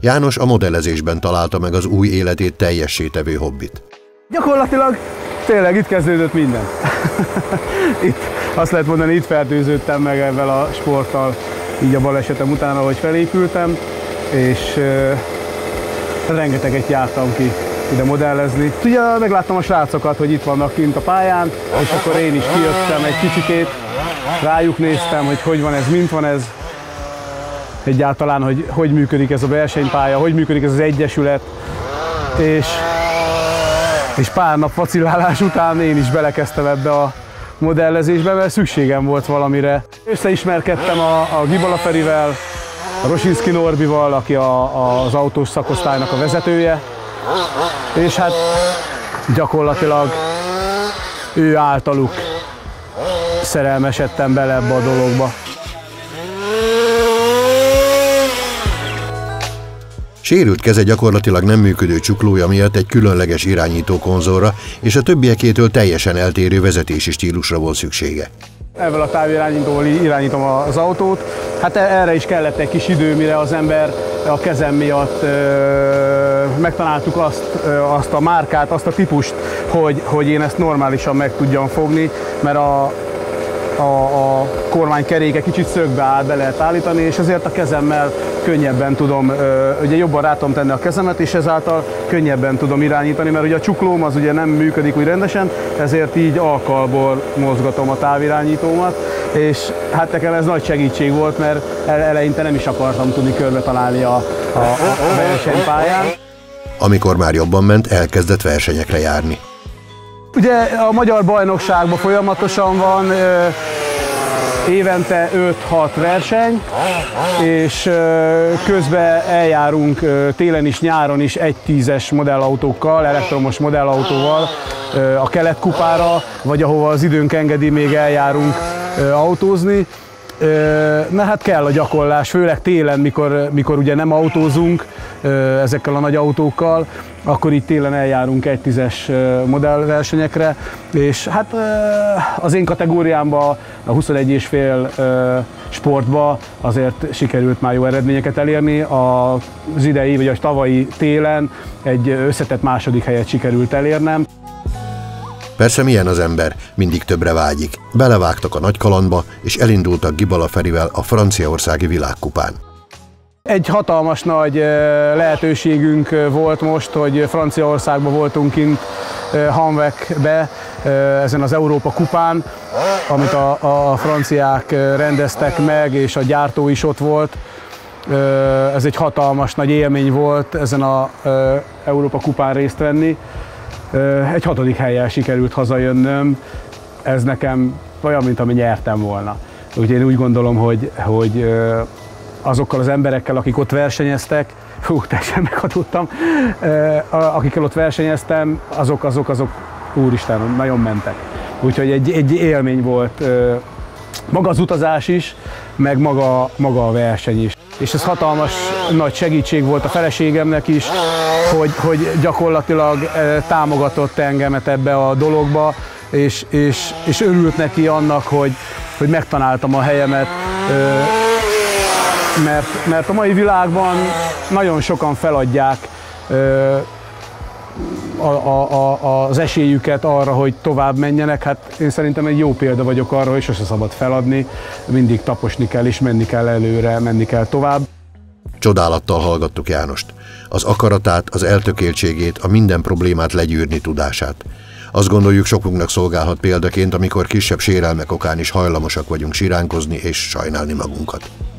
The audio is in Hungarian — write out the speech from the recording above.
János a modellezésben találta meg az új életét teljessé tevő hobbit. Gyakorlatilag tényleg itt kezdődött minden. Itt azt lehet mondani, itt fertőződtem meg ezzel a sporttal, így a balesetem után, ahogy felépültem, és rengeteget jártam ki ide modellezni. Ugye megláttam a srácokat, hogy itt vannak kint a pályán, és akkor én is kijöttem egy kicsikét, rájuk néztem, hogy hogy van ez, mint van ez, egyáltalán, hogy működik ez a versenypálya, hogy működik ez az egyesület, és pár nap vacillálás után én is belekezdtem ebbe a modellezésbe, mert szükségem volt valamire. Összeismerkedtem a Gibala Ferivel, a Rosinski Norbival, aki az autós szakosztálynak a vezetője, és hát gyakorlatilag ő általuk szerelmesedtem bele ebbe a dologba. Sérült keze gyakorlatilag nem működő csuklója miatt egy különleges irányító konzolra és a többiekétől teljesen eltérő vezetési stílusra volt szüksége. Ezzel a távirányítóval irányítom az autót. Hát erre is kellett egy kis idő, mire az ember a kezem miatt megtaláltuk azt a márkát, azt a típust, hogy én ezt normálisan meg tudjam fogni, mert a kormánykeréke kicsit szögbe áll, be lehet állítani, és ezért a kezemmel könnyebben tudom, ugye jobban rá tudom tenni a kezemet, és ezáltal könnyebben tudom irányítani, mert ugye a csuklóm az ugye nem működik úgy rendesen, ezért így alkalból mozgatom a távirányítómat, és hát nekem ez nagy segítség volt, mert eleinte nem is akartam tudni körbe találni a versenypályán. Amikor már jobban ment, elkezdett versenyekre járni. Ugye a magyar bajnokságban folyamatosan van évente 5-6 verseny, és közben eljárunk télen is, nyáron is 1.10-es modellautókkal, elektromos modellautóval a Keletkupára, vagy ahova az időnk engedi, még eljárunk autózni. Na hát kell a gyakorlás, főleg télen, mikor ugye nem autózunk ezekkel a nagy autókkal, akkor itt télen eljárunk 1.10-es modellversenyekre, és hát az én kategóriámban, a 21,5 sportba azért sikerült már jó eredményeket elérni. Az idei vagy a tavalyi télen egy összetett második helyet sikerült elérnem. Persze milyen az ember, mindig többre vágyik. Belevágtak a nagy kalandba, és elindultak Gibala Ferivel a franciaországi világkupán. Egy hatalmas nagy lehetőségünk volt most, hogy Franciaországban voltunk kint Hanvecbe, ezen az Európa kupán, amit a franciák rendeztek meg, és a gyártó is ott volt. Ez egy hatalmas nagy élmény volt ezen az Európa kupán részt venni. Egy 6. hellyel sikerült hazajönnöm, ez nekem olyan, mint ami nyertem volna. Úgyhogy én úgy gondolom, hogy azokkal az emberekkel, akik ott versenyeztek, teljesen meghatottam, akikkel ott versenyeztem, azok úristen, nagyon mentek. Úgyhogy egy élmény volt maga az utazás is, meg maga a verseny is. És ez hatalmas nagy segítség volt a feleségemnek is, hogy gyakorlatilag támogatott engemet ebbe a dologba, és örült neki annak, hogy megtaláltam a helyemet, mert a mai világban nagyon sokan feladják az esélyüket arra, hogy tovább menjenek. Hát én szerintem egy jó példa vagyok arra, hogy sose szabad feladni, mindig taposni kell és menni kell előre, menni kell tovább. Csodálattal hallgattuk Jánost. Az akaratát, az eltökéltségét, a minden problémát legyűrni tudását. Azt gondoljuk, sokunknak szolgálhat példaként, amikor kisebb sérelmek okán is hajlamosak vagyunk siránkozni és sajnálni magunkat.